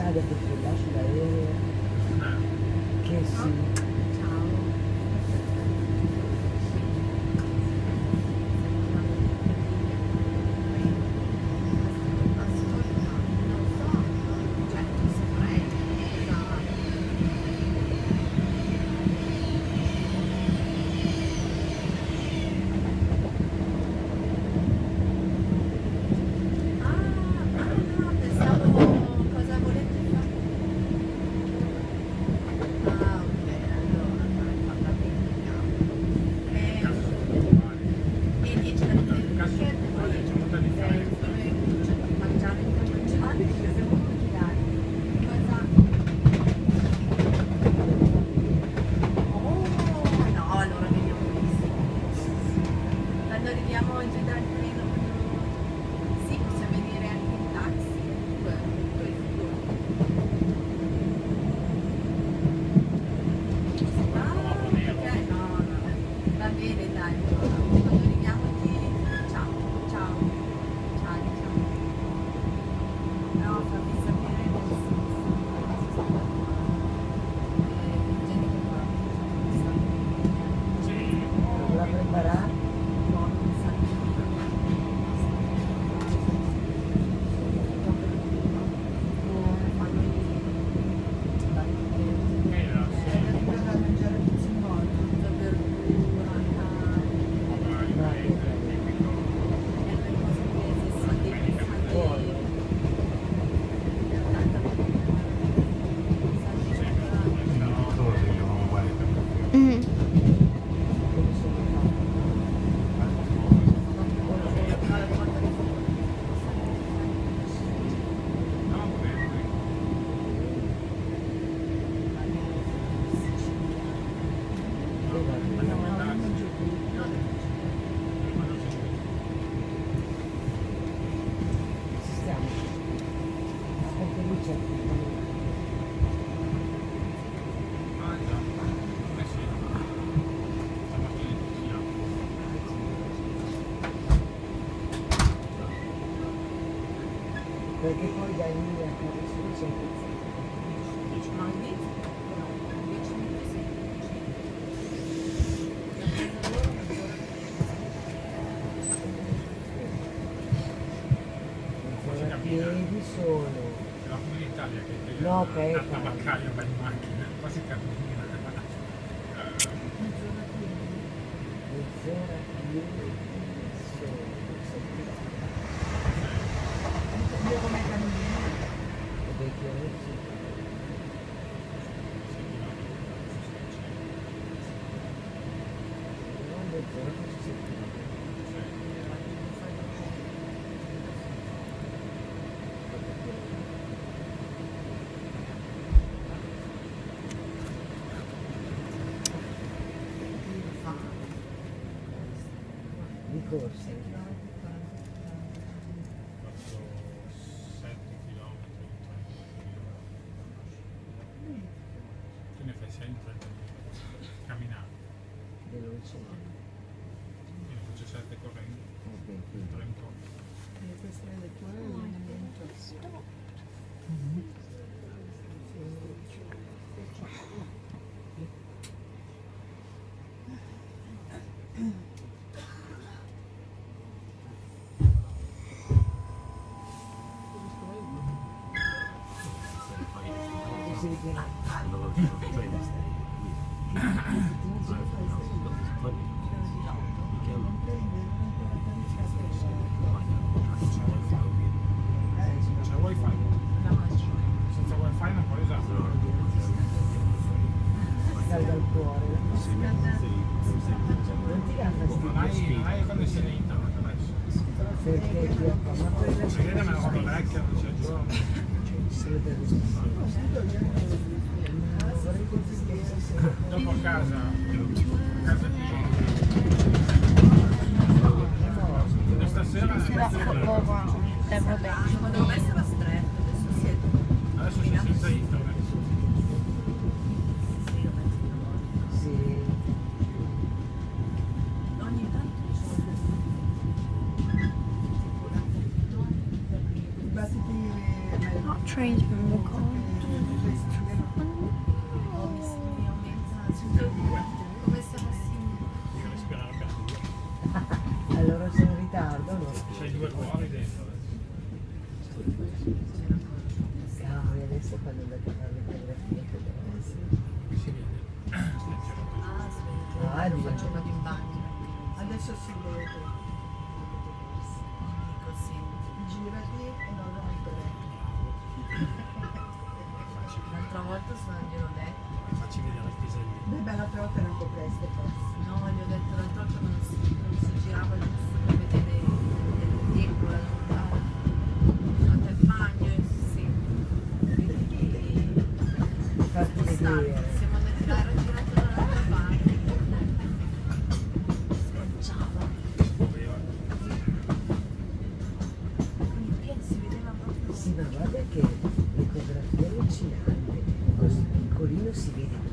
Nadia perché lasci l'aereo. Che sì. Perché poi da lì a casa c'è 10 minuti. A piedi solo. La comunitaria che no, okay, la tabaccaia va in macchina, quasi cammina. Mezz'ora piedi solo. Come cammina? Di corsa. Camminare. Veloce. Io faccio 7 correndo. 38. Questa è la tua allenamento. C'è wifi? Senza wifi non puoi usarlo. Scalda il cuore. Non hai connessione internet adesso. Perché ti Perché me la roba vecchia, non c'è giorno. Dopo a casa stasera Secondo me sarà stretto, adesso si senza internet. sì. ogni tanto Not trains been recorded. due cuori dentro adesso. Cavoli, adesso quando andate a fare le fotografie Si vede. Ah, sì, lo faccio vado in bagno. Adesso si vede. Così. Girati e non rompere. L'altra volta gliel'ho detto. Facci vedere il pisellino. Beh, l'altra volta era un po' presto forse. No, gli ho detto l'altra volta non si girava giusto per vedere il tempo, la lontana. Sono andata in bagno e sì. fatti vedere. Siamo andati là, ero girato dall'altra parte. Sganciava. Con i piedi si vedeva proprio. Sì, ma guarda che l'ecografia è allucinante, così piccolino si vede